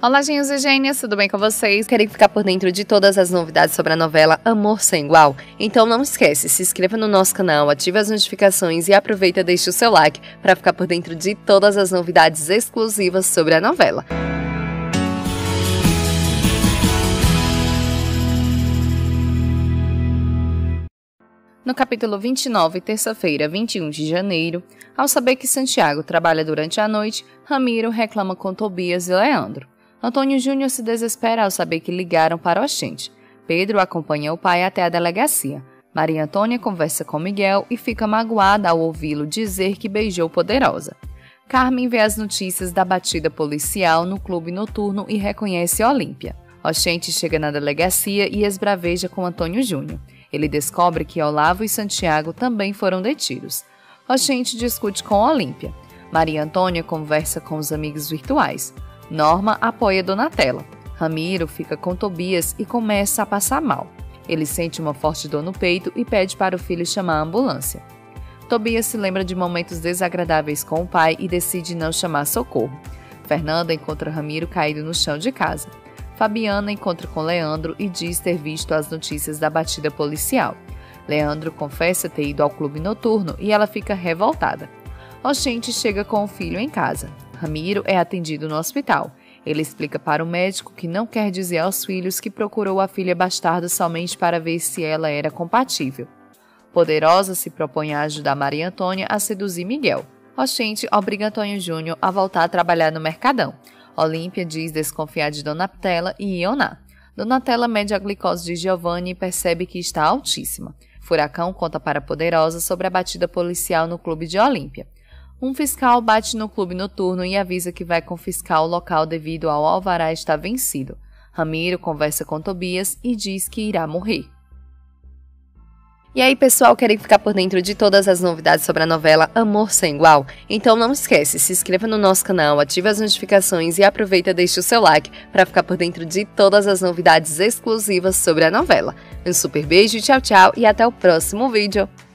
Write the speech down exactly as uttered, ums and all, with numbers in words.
Olá, genhos e gênias, tudo bem com vocês? Querem ficar por dentro de todas as novidades sobre a novela Amor Sem Igual? Então não esquece, se inscreva no nosso canal, ative as notificações e aproveita e deixe o seu like para ficar por dentro de todas as novidades exclusivas sobre a novela. No capítulo vinte e nove, terça-feira, vinte e um de janeiro, ao saber que Santiago trabalha durante a noite, Ramiro reclama com Tobias e Leandro. Antônio Júnior se desespera ao saber que ligaram para Oxente. Pedro acompanha o pai até a delegacia. Maria Antônia conversa com Miguel e fica magoada ao ouvi-lo dizer que beijou Poderosa. Carmen vê as notícias da batida policial no clube noturno e reconhece Olímpia. Oxente chega na delegacia e esbraveja com Antônio Júnior. Ele descobre que Olavo e Santiago também foram detidos. Oxente discute com Olímpia. Maria Antônia conversa com os amigos virtuais. Norma apoia Donatella. Ramiro fica com Tobias e começa a passar mal. Ele sente uma forte dor no peito e pede para o filho chamar a ambulância. Tobias se lembra de momentos desagradáveis com o pai e decide não chamar socorro. Fernanda encontra Ramiro caído no chão de casa. Fabiana encontra com Leandro e diz ter visto as notícias da batida policial. Leandro confessa ter ido ao clube noturno e ela fica revoltada. Oxente chega com o filho em casa. Ramiro é atendido no hospital. Ele explica para o médico que não quer dizer aos filhos que procurou a filha bastarda somente para ver se ela era compatível. Poderosa se propõe a ajudar Maria Antônia a seduzir Miguel. Oxente obriga Antônio Júnior a voltar a trabalhar no Mercadão. Olímpia diz desconfiar de Donatella e Ioná. Donatella mede a glicose de Giovanni e percebe que está altíssima. Furacão conta para Poderosa sobre a batida policial no clube de Olímpia. Um fiscal bate no clube noturno e avisa que vai confiscar o local devido ao alvará estar vencido. Ramiro conversa com Tobias e diz que irá morrer. E aí, pessoal, querem ficar por dentro de todas as novidades sobre a novela Amor Sem Igual? Então não esquece, se inscreva no nosso canal, ative as notificações e aproveita e deixe o seu like para ficar por dentro de todas as novidades exclusivas sobre a novela. Um super beijo, tchau, tchau e até o próximo vídeo!